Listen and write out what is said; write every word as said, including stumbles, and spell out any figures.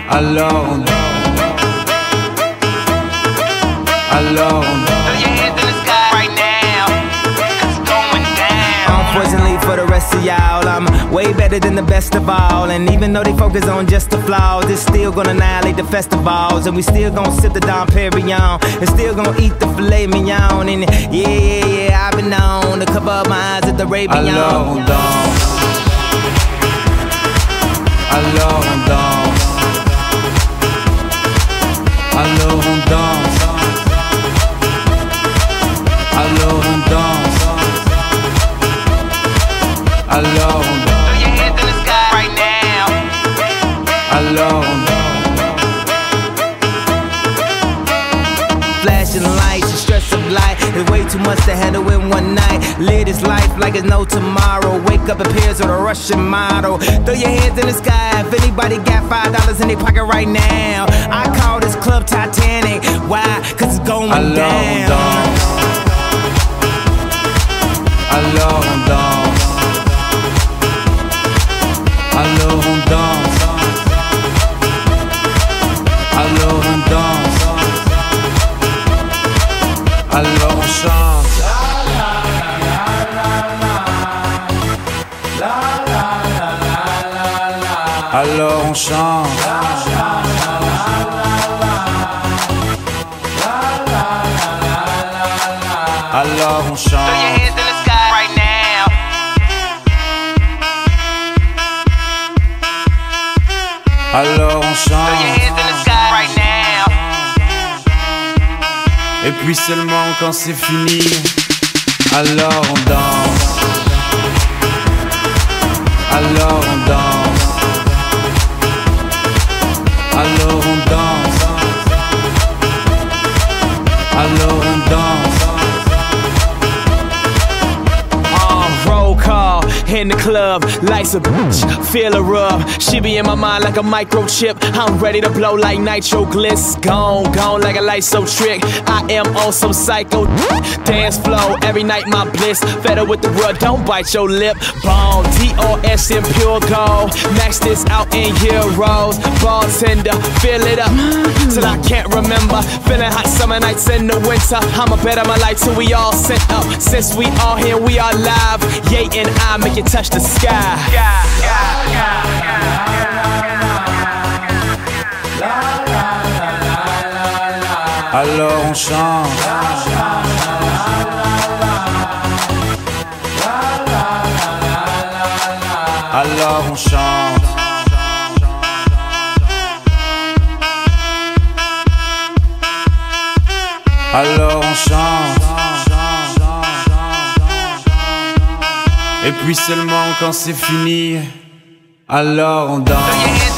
Alors on danse. Alors on danse. Throw your hands in the sky right now, 'cause it's going down. Unfortunately for the rest of y'all, I'm way better than the best of all. And even though they focus on just the flaws, it's still gonna annihilate the festivals. And we still gonna sip the Dom Perignon, and still gonna eat the filet mignon. And yeah, yeah, yeah, I've been known to cover up my eyes at the Arabian. Alors on danse. Alors on danse. Alors on danse. Alors on danse. Alors on danse. Throw your hands in the sky right now. Alors on danse. Flashing lights, the stress of life. There's way too much to handle in one night. Live this life like it's no tomorrow. Wake up appears with a Russian motto. Throw your hands in the sky if anybody got five dollars in their pocket right now. I call this club Titanic. Why? 'Cause it's going Alors on down. danse. Alors on danse. Alors on danse. Alors on danse. Alors on chante. Alors on chante. Alors on Throw your chante. hands in the sky right now. Alors on Throw your chante. hands in the sky right now. Et puis seulement quand c'est fini, alors on danse. Alors on danse. Alors on danse. Alors on danse. Uh, roll call in the club, lights a bitch, feel a rub. She be in my mind like a microchip. I'm ready to blow like nitro gliss. Gone, gone like a light so trick. I am on some psycho dance flow. Every night my bliss. Fed up with the world, don't bite your lip. Bone, D O S in pure gold. Max this out in euros. Bartender, fill it up till I can't remember. Feeling hot summer nights in the winter. I'ma bet on my life till we all sent up. Since we all here, we are live. Ye and I make it touch the sky. Alors on chante. Alors on chante. Alors on chante. Et puis seulement quand c'est fini, alors on danse. Throw your hands